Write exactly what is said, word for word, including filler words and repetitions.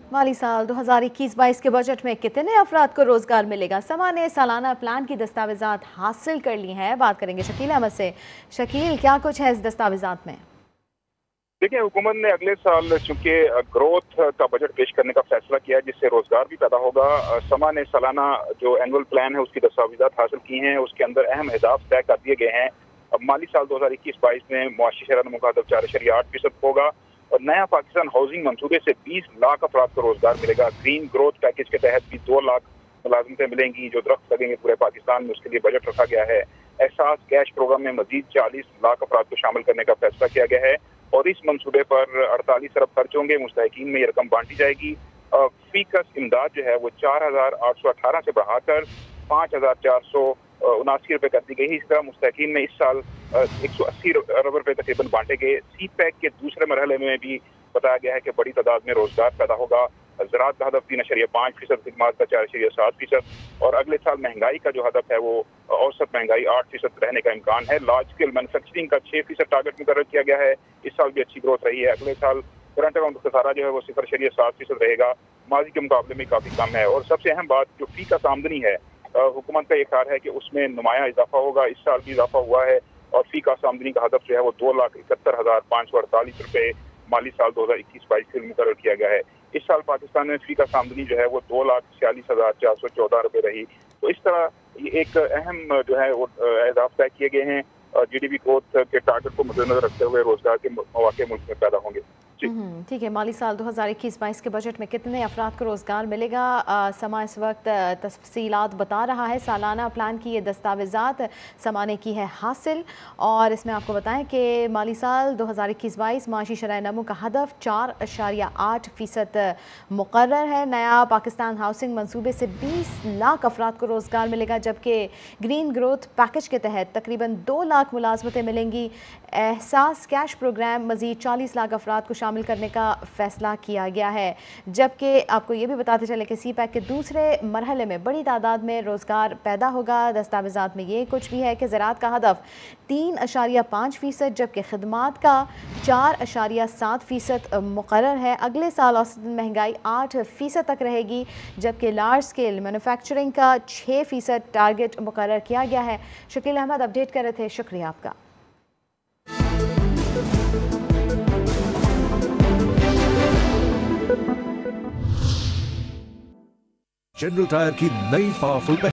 माली साल दो हज़ार इक्कीस बाईस के बजट में कितने अफराद को रोजगार मिलेगा? समा ने सालाना प्लान की दस्तावेजात हासिल कर ली हैं। बात करेंगे शकील अहमद से। शकील, क्या कुछ है इस दस्तावेजात में? देखिए, हुकूमत ने अगले साल चूंकि ग्रोथ का बजट पेश करने का फैसला किया है जिससे रोजगार भी पैदा होगा। समा ने सालाना जो एनुअल प्लान है उसकी दस्तावेजात हासिल की हैं। उसके अंदर अहम अहदाफ तय कर दिए गए हैं। अब माली साल दो हज़ार इक्कीस बाईस में मुआशी शरह का हदफ चार अशरिया आठ फीसद होगा और नया पाकिस्तान हाउसिंग मंसूबे से बीस लाख अफराद को रोजगार मिलेगा। ग्रीन ग्रोथ पैकेज के तहत भी दो लाख मुलाजमतें मिलेंगी। जो दरख्त लगेंगे पूरे पाकिस्तान में उसके लिए बजट रखा गया है। एहसास कैश प्रोग्राम में मजीद चालीस लाख अफराद को शामिल करने का फैसला किया गया है और इस मंसूबे पर अड़तालीस अरब खर्च होंगे। मुस्तहिकीन में ये रकम बांटी जाएगी। फीकस इमदाद जो है वो चार हजार आठ सौ अठारह से बढ़ाकर पाँच हजार चार सौ उनासी रुपये कर दी गई है। इस तरह मुस्तहिकीन में इस साल एक सौ अस्सी अरब रुपये तकरीबन बांटे गए। सी पैक के दूसरे मरहले में भी बताया गया है कि बड़ी तादाद में रोजगार पैदा होगा। ज़राअत का हदफ तीन अशरिया पाँच फीसद, खिदमात का चार अशरिया सात फीसद और अगले साल महंगाई का जो हदफ है वो औसत महंगाई आठ फीसद रहने का इम्कान है। लार्ज स्केल मैन्युफैक्चरिंग का छः फीसद टारगेट मुकर्रर किया गया है। इस साल भी अच्छी ग्रोथ रही है। अगले साल करंट अकाउंट का खसारा जो है वो सिफर अशरिया सात फीसद रहेगा। माजी के मुकाबले में काफ़ी कम है। और सबसे अहम बात जो फी का आमदनी है, हुकूमत का ये ख्याल है कि उसमें नुमाया इजाफा होगा। इस साल भी इजाफा हुआ है और फी का आमदनी का हदफ जो है वो दो लाख इकहत्तर हजार पाँच सौ अड़तालीस रुपये माली साल दो हजार इक्कीस बाईस के लिए मुकर्रर किया गया है। इस साल पाकिस्तान में फी का आमदनी जो है वो दो लाख छियालीस हजार चार सौ चौदह रुपये रही। तो इस तरह ये एक अहम जो है वो अहदाफ तय किए गए हैं। जी डी पी ग्रोथ के टारगेट को मद्देनजर रखते हुए रोजगार के मौके मुल्क में पैदा होंगे। ठीक है, माली साल दो हज़ार इक्कीस बाईस के बजट में कितने अफराद को रोज़गार मिलेगा? आ, समा इस वक्त तफसीलात बता रहा है। सालाना प्लान की ये दस्तावेजात समा ने की है हासिल और इसमें आपको बताएं कि माली साल दो हज़ार इक्कीस बाईस माशी शरह नमू का हदफ चार अशारिया आठ फीसद मुकर्रर है। नया पाकिस्तान हाउसिंग मंसूबे से बीस लाख अफराद को रोज़गार मिलेगा जबकि ग्रीन ग्रोथ पैकेज के तहत तकरीबन दो लाख मुलाजमतें मिलेंगी। एहसास कैश प्रोग्राम मजीद चालीस लाख अफराद को शामिल करने का फैसला किया गया है। जबकि आपको ये भी बताते चले कि सी पैक के दूसरे मरहले में बड़ी तादाद में रोज़गार पैदा होगा। दस्तावेजात में ये कुछ भी है कि ज़राअत का हदफ तीन अशारिया पाँच फीसद जबकि खिदमात का चार अशारिया सात फीसद मुकर्रर है। अगले साल औसत महंगाई आठ फीसद तक रहेगी जबकि लार्ज स्केल मैन्युफैक्चरिंग का छः फीसद टारगेट मुकर्रर किया गया है। शकील अहमद अपडेट कर रहे थे, शुक्रिया आपका। जनरल टायर की नई पावरफुल